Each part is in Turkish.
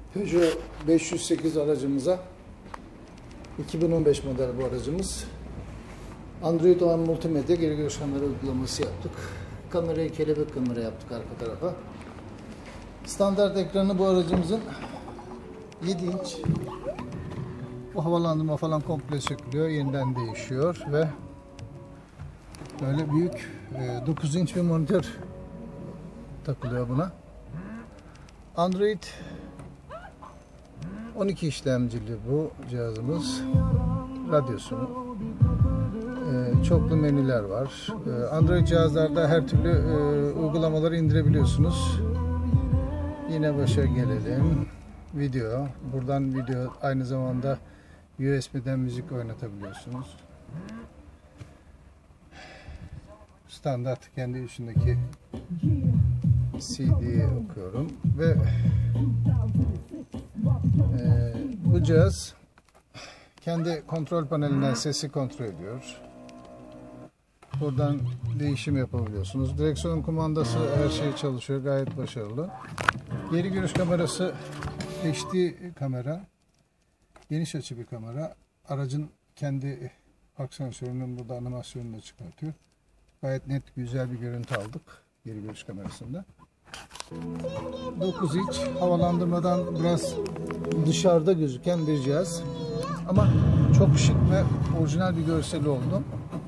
Peugeot 508 aracımıza 2015 model bu aracımız. Android One multimedya geri görüş kamera uygulaması yaptık. Kamerayı kelebek kamera yaptık arka tarafa. Standart ekranı bu aracımızın 7 inç. Bu havalandırma falan komple sökülüyor, yeniden değişiyor ve böyle büyük 9 inç bir monitör takılıyor buna. Android 12 işlemcili bu cihazımız. Radyosu, çoklu menüler var. Android cihazlarda her türlü uygulamaları indirebiliyorsunuz. Yine başa gelelim. Video. Buradan video, aynı zamanda USB'den müzik oynatabiliyorsunuz. Standart kendi içindeki CD'yi okuyorum ve bu cihaz kendi kontrol panelinden sesi kontrol ediyor. Buradan değişim yapabiliyorsunuz. Direksiyon kumandası, her şey çalışıyor. Gayet başarılı. Geri görüş kamerası HD kamera. Geniş açı bir kamera. Aracın kendi park sensörünün burada animasyonunu da çıkartıyor. Gayet net, güzel bir görüntü aldık geri görüş kamerasında. 9 inç havalandırmadan biraz dışarıda gözüken bir cihaz. Ama çok şık ve orijinal bir görseli oldu.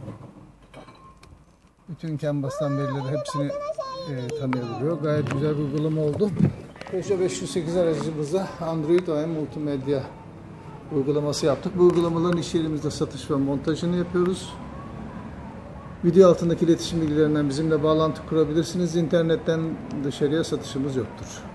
Bütün CAN basılan verileri hepsini tanıyabiliyor. Gayet güzel bir uygulama oldu. Peugeot 508 aracımıza Android One multimedya uygulaması yaptık. Bu uygulamaların iş yerimizde satış ve montajını yapıyoruz. Video altındaki iletişim bilgilerinden bizimle bağlantı kurabilirsiniz. İnternetten dışarıya satışımız yoktur.